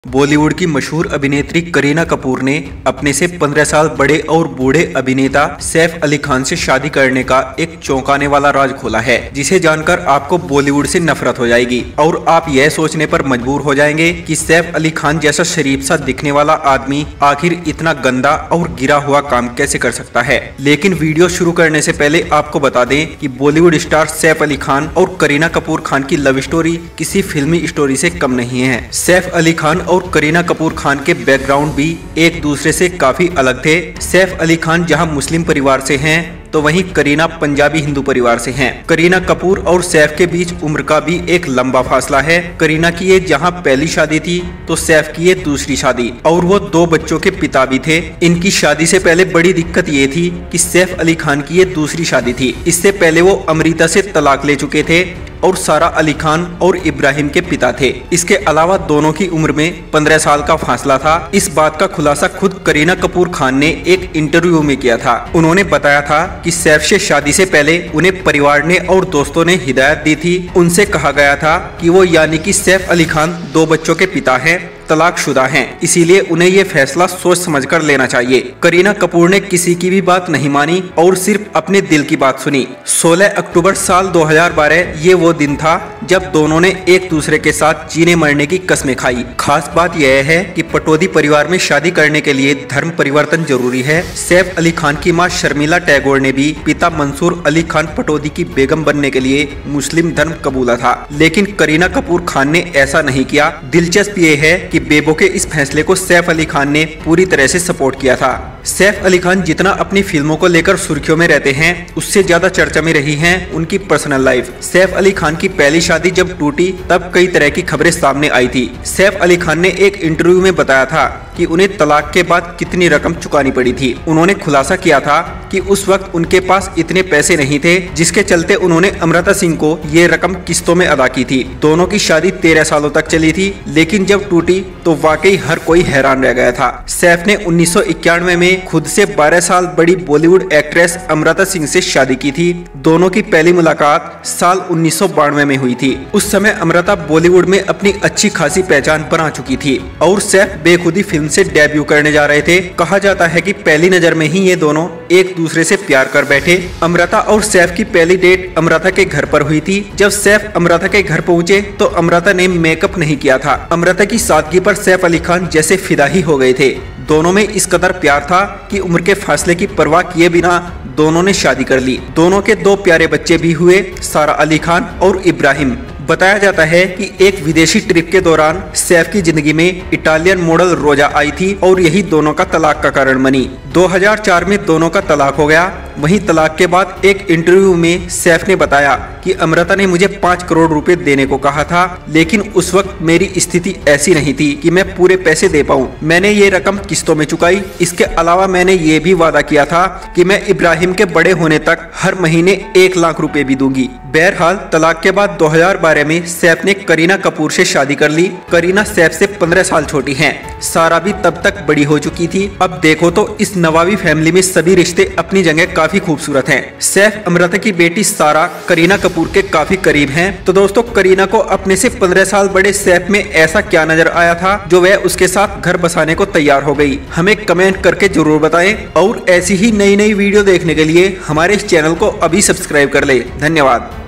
बॉलीवुड की मशहूर अभिनेत्री करीना कपूर ने अपने से 15 साल बड़े और बूढ़े अभिनेता सैफ अली खान से शादी करने का एक चौंकाने वाला राज खोला है, जिसे जानकर आपको बॉलीवुड से नफरत हो जाएगी और आप यह सोचने पर मजबूर हो जाएंगे कि सैफ अली खान जैसा शरीफ सा दिखने वाला आदमी आखिर इतना गंदा और गिरा हुआ काम कैसे कर सकता है। लेकिन वीडियो शुरू करने से पहले आपको बता दें कि बॉलीवुड स्टार सैफ अली खान और करीना कपूर खान की लव स्टोरी किसी फिल्मी स्टोरी से कम नहीं है। सैफ अली खान और करीना कपूर खान के बैकग्राउंड भी एक दूसरे से काफी अलग थे। सैफ अली खान जहां मुस्लिम परिवार से हैं, तो वहीं करीना पंजाबी हिंदू परिवार से हैं। करीना कपूर और सैफ के बीच उम्र का भी एक लंबा फासला है। करीना की ये जहां पहली शादी थी, तो सैफ की ये दूसरी शादी, और वो 2 बच्चों के पिता भी थे। इनकी शादी से पहले बड़ी दिक्कत ये थी कि सैफ अली खान की ये दूसरी शादी थी। इससे पहले वो अमृता से तलाक ले चुके थे और सारा अली खान और इब्राहिम के पिता थे। इसके अलावा दोनों की उम्र में 15 साल का फासला था। इस बात का खुलासा खुद करीना कपूर खान ने एक इंटरव्यू में किया था। उन्होंने बताया था कि सैफ से शादी से पहले उन्हें परिवार ने और दोस्तों ने हिदायत दी थी। उनसे कहा गया था कि वो यानी कि सैफ अली खान 2 बच्चों के पिता हैं, तलाकशुदा हैं, इसीलिए उन्हें ये फैसला सोच समझकर लेना चाहिए। करीना कपूर ने किसी की भी बात नहीं मानी और सिर्फ अपने दिल की बात सुनी। 16 अक्टूबर साल 2012 ये वो दिन था जब दोनों ने एक दूसरे के साथ जीने मरने की कस्में खाई। खास बात यह है कि पटौदी परिवार में शादी करने के लिए धर्म परिवर्तन जरूरी है। सैफ अली खान की मां शर्मिला टैगोर ने भी पिता मंसूर अली खान पटौदी की बेगम बनने के लिए मुस्लिम धर्म कबूला था, लेकिन करीना कपूर खान ने ऐसा नहीं किया। दिलचस्प ये है कि बेबो के इस फैसले को सैफ अली खान ने पूरी तरह से सपोर्ट किया था। सैफ अली खान जितना अपनी फिल्मों को लेकर सुर्खियों में रहते हैं, उससे ज्यादा चर्चा में रही है उनकी पर्सनल लाइफ। सैफ अली खान की पहली शादी जब टूटी, तब कई तरह की खबरें सामने आई थी। सैफ अली खान ने एक इंटरव्यू में बताया था कि उन्हें तलाक के बाद कितनी रकम चुकानी पड़ी थी। उन्होंने खुलासा किया था कि उस वक्त उनके पास इतने पैसे नहीं थे, जिसके चलते उन्होंने अमृता सिंह को ये रकम किस्तों में अदा की थी। दोनों की शादी 13 सालों तक चली थी, लेकिन जब टूटी तो वाकई हर कोई हैरान रह गया था। सैफ ने 1991 में खुद से 12 साल बड़ी बॉलीवुड एक्ट्रेस अमृता सिंह से शादी की थी। दोनों की पहली मुलाकात साल 1992 में हुई थी। उस समय अमृता बॉलीवुड में अपनी अच्छी खासी पहचान बना चुकी थी और सैफ बेखुदी फिल्म से डेब्यू करने जा रहे थे। कहा जाता है कि पहली नजर में ही ये दोनों एक दूसरे से प्यार कर बैठे। अमृता और सैफ की पहली डेट अमृता के घर पर हुई थी। जब सैफ अमृता के घर पहुंचे तो अमृता ने मेकअप नहीं किया था। अमृता की सादगी पर सैफ अली खान जैसे फिदा ही हो गए थे। दोनों में इस कदर प्यार था कि उम्र के फासले की परवाह किए बिना दोनों ने शादी कर ली। दोनों के 2 प्यारे बच्चे भी हुए, सारा अली खान और इब्राहिम। बताया जाता है कि एक विदेशी ट्रिप के दौरान सैफ की जिंदगी में इटालियन मॉडल रोजा आई थी और यही दोनों का तलाक का कारण बनी। 2004 में दोनों का तलाक हो गया। वहीं तलाक के बाद एक इंटरव्यू में सैफ ने बताया कि अमृता ने मुझे 5 करोड़ रुपए देने को कहा था, लेकिन उस वक्त मेरी स्थिति ऐसी नहीं थी कि मैं पूरे पैसे दे पाऊं। मैंने ये रकम किस्तों में चुकाई। इसके अलावा मैंने ये भी वादा किया था कि मैं इब्राहिम के बड़े होने तक हर महीने 1 लाख रुपए भी दूंगी। बहरहाल तलाक के बाद 2012 में सैफ ने करीना कपूर से शादी कर ली। करीना सैफ से 15 साल छोटी हैं। सारा भी तब तक बड़ी हो चुकी थी। अब देखो तो इस नवाबी फैमिली में सभी रिश्ते अपनी जगह काफी खूबसूरत हैं। सैफ अमृता की बेटी सारा करीना कपूर के काफी करीब हैं। तो दोस्तों, करीना को अपने से 15 साल बड़े सैफ में ऐसा क्या नजर आया था जो वह उसके साथ घर बसाने को तैयार हो गई? हमें कमेंट करके जरूर बताएं और ऐसी ही नई नई वीडियो देखने के लिए हमारे इस चैनल को अभी सब्सक्राइब कर ले। धन्यवाद।